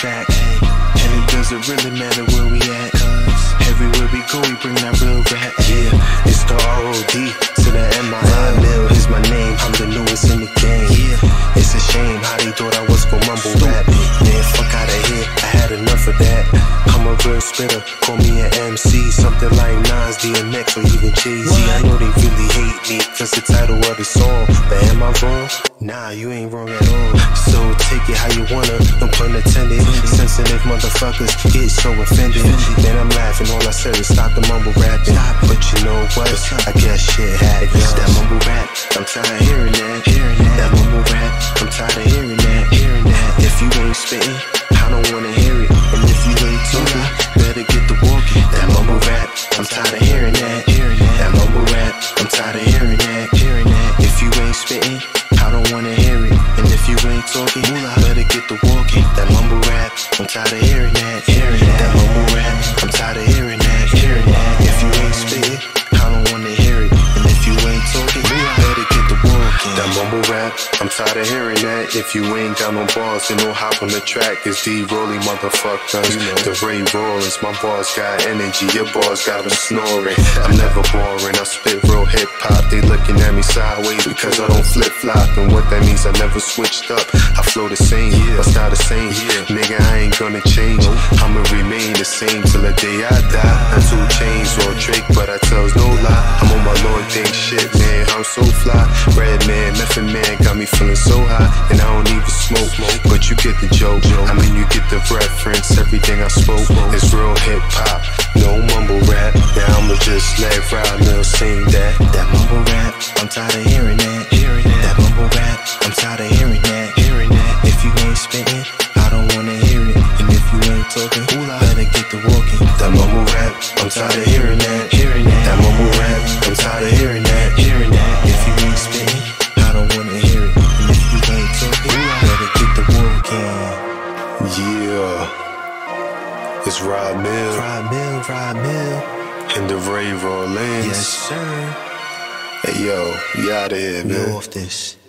track. And it doesn't really matter where we at, cause everywhere we go we bring that real rap. Yeah, it's the R.O.D. to the M.I.L. Mill is my name, I'm the newest in the game. Yeah, it's a shame how they thought I was gon' mumble rap. Man, fuck outta here, I had enough of that. I'm a real spitter, call me an MC, something like Nas, DMX, or even Jay-Z. I know they really hate me, cause the title of the song. But am I wrong? Nah, you ain't wrong at all. So take it how you wanna, no pun intended. Sensitive motherfuckers get so offended. Man, I'm laughing, all I said is stop the mumble rapping. But you know what? I guess shit happens. That mumble rap, I'm tired of hearing that. That mumble rap, I'm tired of hearing that. If you ain't spitting, I don't wanna hear it. And if you ain't talking, better get the walking. That mumble rap, I'm tired of hearing that. That mumble rap, I'm tired of hearing that. If you ain't spitting, I don't wanna hear it. And if you ain't talking, better get the walking. That mumble rap, I'm tired of hearing that. That mumble rap, I'm tired of hearing that. If you ain't spitting, I don't wanna hear it. And if you ain't talking, better get the walking. That mumble rap, I'm tired of hearing that. If you ain't got no balls, then no hop on the track. It's D-Rolly, motherfuckers. The Ray Rollins, my boss got energy, your boss got them snoring. I'm never boring, I spit real hip-hop. They looking at me sideways because I don't flip-flop. And what that means, I never switched up. I flow the same, my style the same. Nigga, I ain't gonna change. I'ma remain the same till the day I die. Not 2 Chainz or Drake, but I tells no lie. I'm on my Lord Think shit, man, I'm so fly. Red man, Method man, got me feeling so high. And I don't even smoke, but you get the joke. I mean, you get the reference, everything I spoke is real hip-hop, no mumble rap. Now I'ma just let Rod Mill sing that. That mumble rap, I'm tired of hearing that. That mumble rap, I'm tired of hearing that. If you ain't spitting, I don't wanna hear it. And if you ain't talking, better get the walking. That mumble rap, I'm tired of hearing that. That mumble rap, I'm tired of hearing that. If you ain't spitting, I don't wanna hear it. And if you ain't talking, better get the walking. Yeah, it's Rod Mill. And the Ray Rollins. Yes, sir. Hey yo, we outta here, man. We off this.